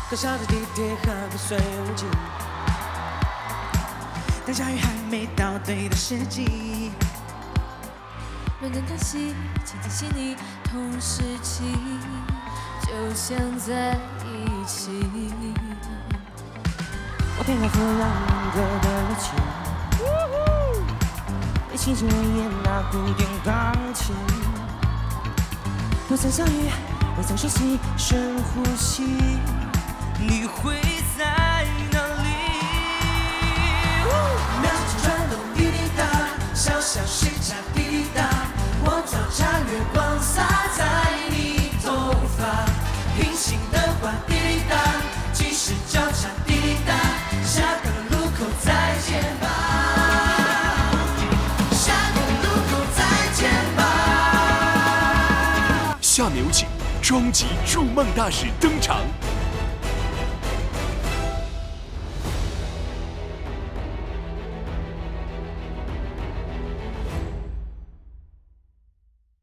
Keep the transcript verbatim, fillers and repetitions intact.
可笑的地铁和破碎无尽。当下雨还没到对的时机， 认真叹息，倾听心里同时期，就像在一起。 我偏要负两个的热情，你轻轻地演那古典钢琴，不曾相遇，未曾熟悉，深呼吸，你会在哪里？秒针转动滴滴答，小小时差滴滴答，我早茶月光洒在你头发，平行的话滴滴答，即使交叉滴滴答，下个路口再见吧，下个路口再见吧。 下面有请终极入梦大使登场。